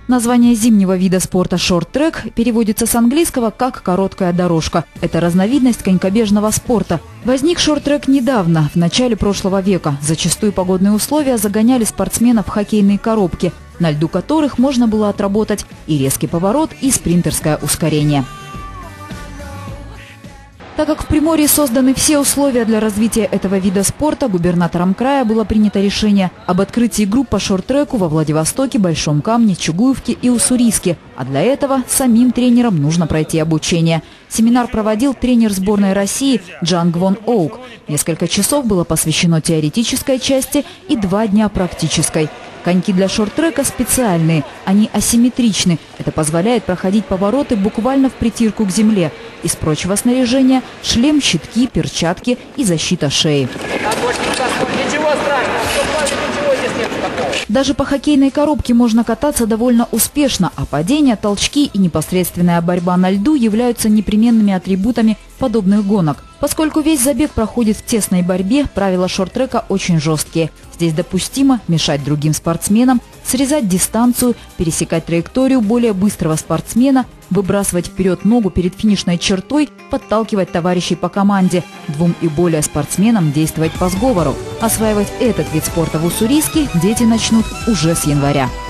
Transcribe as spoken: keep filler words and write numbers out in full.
Название зимнего вида спорта шорт-трек переводится с английского как «короткая дорожка». Это разновидность конькобежного спорта. Возник шорт-трек недавно, в начале прошлого века. Зачастую погодные условия загоняли спортсменов в хоккейные коробки, на льду которых можно было отработать и резкий поворот, и спринтерское ускорение. Так как в Приморье созданы все условия для развития этого вида спорта, губернатором края было принято решение об открытии групп по шорт-треку во Владивостоке, Большом Камне, Чугуевке и Уссурийске. А для этого самим тренерам нужно пройти обучение. Семинар проводил тренер сборной России Джанг Вон Оук. Несколько часов было посвящено теоретической части и два дня практической. Коньки для шорт-трека специальные, они асимметричны. Это позволяет проходить повороты буквально в притирку к земле. Из прочего снаряжения – шлем, щитки, перчатки и защита шеи. Даже по хоккейной коробке можно кататься довольно успешно, а падения, толчки и непосредственная борьба на льду являются непременными атрибутами подобных гонок. Поскольку весь забег проходит в тесной борьбе, правила шорт-трека очень жесткие. Здесь допустимо мешать другим спортсменам, срезать дистанцию, пересекать траекторию более быстрого спортсмена, выбрасывать вперед ногу перед финишной чертой, подталкивать товарищей по команде. Двум и более спортсменам действовать по сговору. Осваивать этот вид спорта в Уссурийске дети начнут уже с января.